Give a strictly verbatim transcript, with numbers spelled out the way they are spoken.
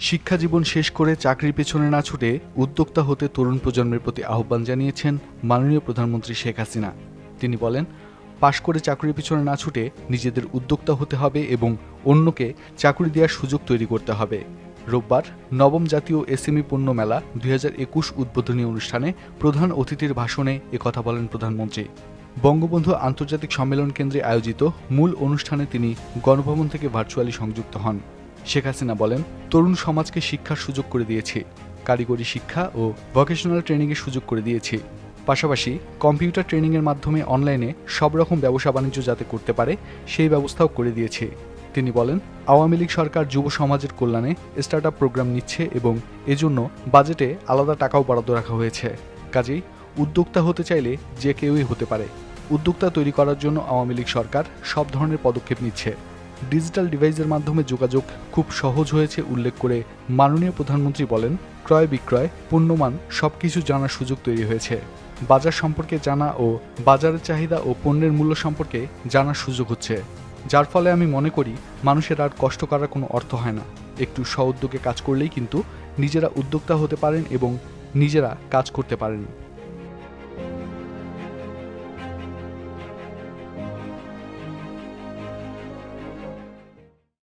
শিক্ষা জীবন শেষ করে চাকরির পেছনে না ছুটে উদ্যোক্তা হতে তরুণ প্রজন্মের প্রতি আহ্বান জানিয়েছেন মাননীয় প্রধানমন্ত্রী শেখ হাসিনা। তিনি বলেন, পাশ করে চাকরির পেছনে না ছুটে নিজেদের উদ্যোক্তা হতে হবে এবং অন্যকে চাকরি দেওয়ার সুযোগ তৈরি করতে হবে। রোববার নবম জাতীয় এসএমই পণ্য মেলা দুই হাজার একুশ উদ্বোধনী অনুষ্ঠানে প্রধান অতিথির ভাষণে একথা বলেন প্রধানমন্ত্রী। বঙ্গবন্ধু আন্তর্জাতিক সম্মেলন কেন্দ্রে আয়োজিত মূল অনুষ্ঠানে তিনি গণভবন থেকে ভার্চুয়ালি সংযুক্ত হন। শেখ হাসিনা বলেন, তরুণ সমাজকে শিক্ষার সুযোগ করে দিয়েছি, কারিগরি শিক্ষা ও ভোকেশনাল ট্রেনিংয়ের সুযোগ করে দিয়েছি। পাশাপাশি কম্পিউটার ট্রেনিংয়ের মাধ্যমে অনলাইনে সব রকম ব্যবসা বাণিজ্য যাতে করতে পারে সেই ব্যবস্থাও করে দিয়েছি। তিনি বলেন, আওয়ামী লীগ সরকার যুব সমাজের কল্যাণে স্টার্ট আপ প্রোগ্রাম নিচ্ছে এবং এজন্য বাজেটে আলাদা টাকাও বরাদ্দ রাখা হয়েছে। কাজেই উদ্যোক্তা হতে চাইলে যে কেউই হতে পারে। উদ্যোক্তা তৈরি করার জন্য আওয়ামী লীগ সরকার সব ধরনের পদক্ষেপ নিচ্ছে। ডিজিটাল ডিভাইসের মাধ্যমে যোগাযোগ খুব সহজ হয়েছে উল্লেখ করে মাননীয় প্রধানমন্ত্রী বলেন, ক্রয় বিক্রয় পণ্যমান সবকিছু জানার সুযোগ তৈরি হয়েছে। বাজার সম্পর্কে জানা ও বাজারের চাহিদা ও পণ্যের মূল্য সম্পর্কে জানার সুযোগ হচ্ছে, যার ফলে আমি মনে করি মানুষের আর কষ্ট করার কোনো অর্থ হয় না। একটু স্ব-উদ্যোগে কাজ করলেই কিন্তু নিজেরা উদ্যোক্তা হতে পারেন এবং নিজেরা কাজ করতে পারেন।